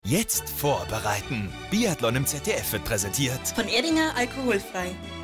Jetzt vorbereiten. Biathlon im ZDF wird präsentiert Von Erdinger alkoholfrei.